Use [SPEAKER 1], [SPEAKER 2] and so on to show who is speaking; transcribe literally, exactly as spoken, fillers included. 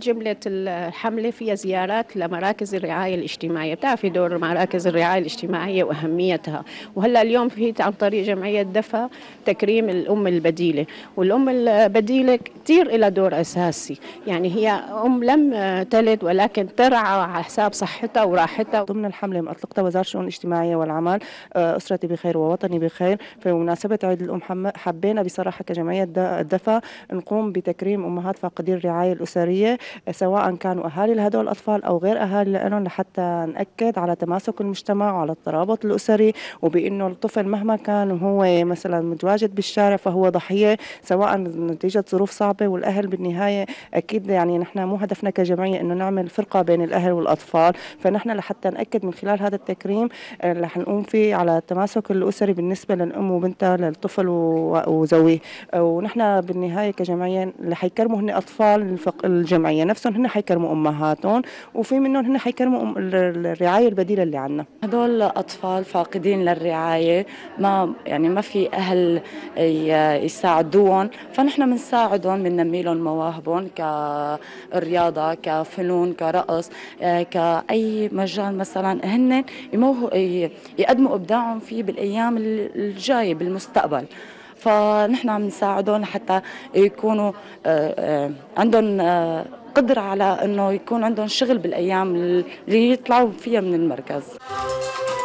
[SPEAKER 1] جملة الحملة فيها زيارات لمراكز الرعاية الاجتماعية. بتعرفي دور مراكز الرعاية الاجتماعية وأهميتها. وهلا اليوم في عن طريق جمعية دفا تكريم الأم البديلة، والأم البديلة كثير لها دور أساسي. يعني هي أم لم تلد ولكن ترعى على حساب صحتها وراحتها.
[SPEAKER 2] ضمن الحملة أطلقتها وزارة الشؤون الاجتماعية والعمل أسرتي بخير ووطني بخير، في مناسبة عيد الأم حبينا بصراحة كجمعية دفا نقوم بتكريم أمهات فاقدي الرعاية الأسرية، سواء كانوا أهالي لهدول الأطفال أو غير أهالي لهم، لحتى نأكد على تماسك المجتمع وعلى الترابط الأسري، وبأنه الطفل مهما كان هو مثلا متواجد بالشارع فهو ضحية سواء نتيجة ظروف صعبة. والأهل بالنهاية أكيد يعني نحن مو هدفنا كجمعية إنه نعمل فرقة بين الأهل والأطفال، فنحن لحتى نأكد من خلال هذا التكريم رح نقوم فيه على التماسك الأسري بالنسبة للأم وبنتها للطفل وزويه. ونحن بالنهاية كجمعية اللي حيكرموا هن أطفال الجمعية نفسهم، هن حيكرموا أمهاتهم، وفي منهم هن حيكرموا الرعاية البديلة اللي عنا.
[SPEAKER 3] هدول أطفال فاقدين للرعاية، ما يعني ما في أهل يساعدوهم، فنحن بنساعدهم، بننمي لهم مواهبهم كرياضة، كفنون، كرقص، كأي مجال مثلا هن يقدموا إبداعهم فيه بالأيام الجاية بالمستقبل. فنحن عم نساعدهم حتى يكونوا عندهم قدرة على أنه يكون عندهم شغل بالأيام اللي يطلعوا فيها من المركز.